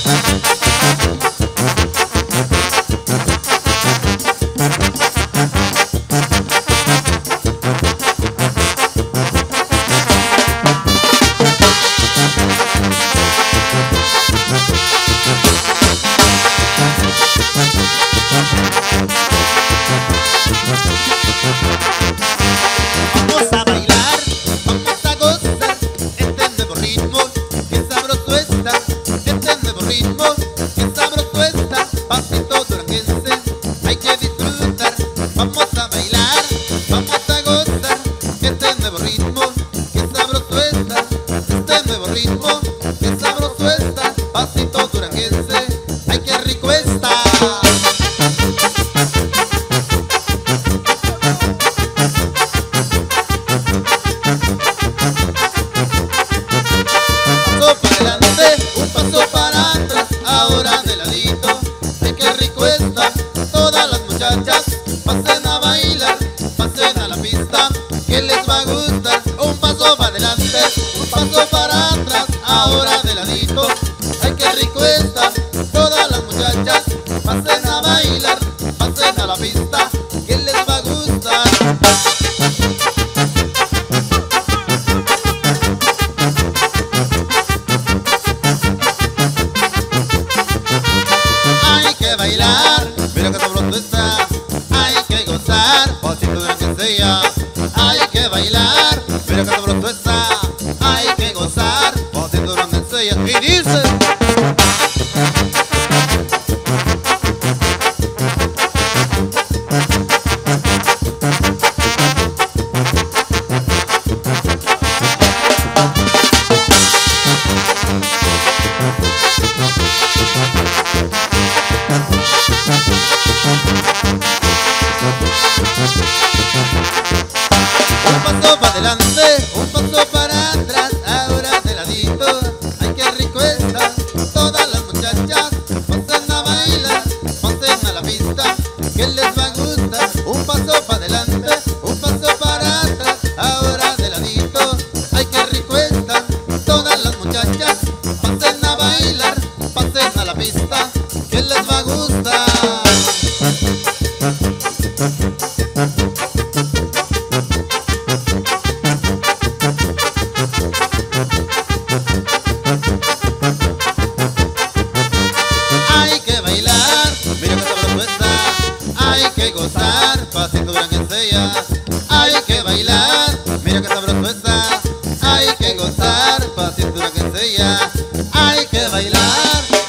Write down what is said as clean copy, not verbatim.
Vamos a bailar, vamos a gozar este nuevo ritmo, que sabroso está. Este nuevo ritmo, que sabroso está. Pasito duranguense, hay que disfrutar. Vamos a bailar, vamos a gozar este nuevo ritmo, que sabroso está. Este nuevo ritmo, que sabroso está. Pasito duranguense, ay que rico está. Un paso para atrás, ahora de ladito. Ay, qué rico está. Todas las muchachas pasen a bailar, pasen a la pista, que les va a gustar. Un paso para adelante, un paso para atrás, ahora de ladito. Ay, qué rico está. Todas las muchachas pasen a bailar, pasen a la pista, que les va a gustar. Hay que bailar, mira que sabroso está. Hay que gozar, pasito duranguense ya. Hay que bailar, mira que sabroso está. Hay que gozar, pasito duranguense ya. Y dice: un paso para adelante, un paso para atrás, ahora de ladito. Ay, qué rico está. Todas las muchachas pasen a bailar, pasen a la pista, que les va a gustar. Un paso para adelante, un paso para atrás, ahora de ladito. Ay, qué rico está. Todas las muchachas pasen a bailar, pasen a la pista, que les va a gustar. Hay que bailar, mira que sabroso está. Hay que gozar, pasito duranguense ya. Hay que bailar, mira que sabroso está. Hay que gozar, pasito duranguense ya. Hay que bailar.